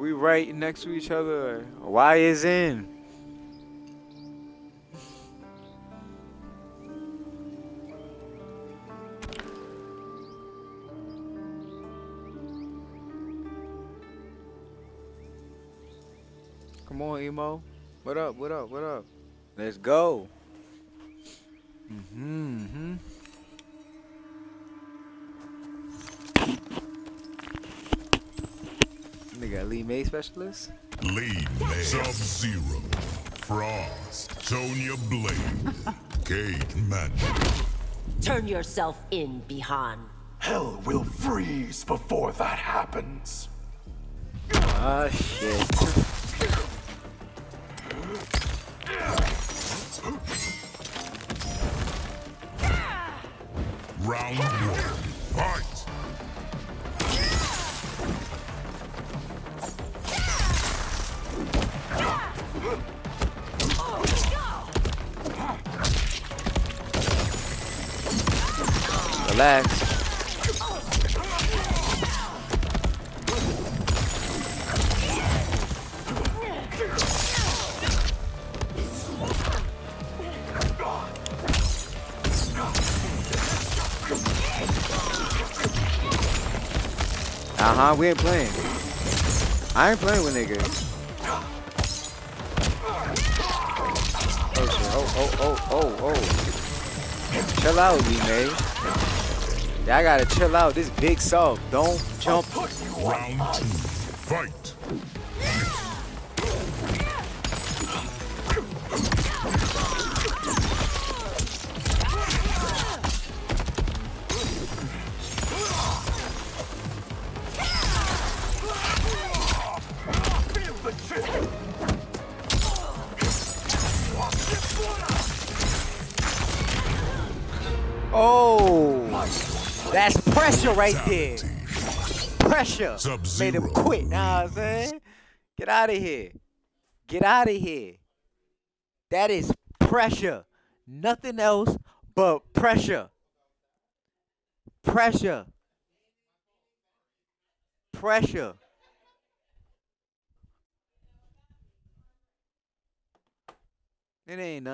we right next to each other? Why is in? Come on, emo. What up? What up? What up? Let's go. Mm-hmm. Nigga, lead May specialist. Lead May. Sub-Zero. Frost. Sonya Blade. Cage Magic. Turn yourself in, Bihan. Hell will freeze before that happens. Ah, shit. Round one. Fight! Relax. We ain't playing. I ain't playing with niggas. Oh shit. Oh. Chill out, Lee May. Y'all gotta chill out. This big soft. Don't jump. Round two. Fight! Oh, that's pressure right there. Pressure made him quit. Nah, I'm saying, get out of here. Get out of here. That is pressure. Nothing else but pressure. Pressure. Pressure. It ain't nothing.